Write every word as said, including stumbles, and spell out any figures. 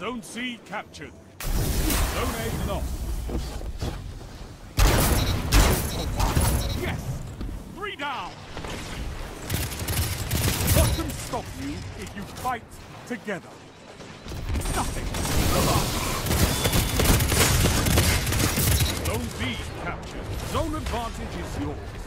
Zone C captured. Zone A lost. Yes! Three down! What can stop you if you fight together? Nothing! Zone B captured. Zone advantage is yours.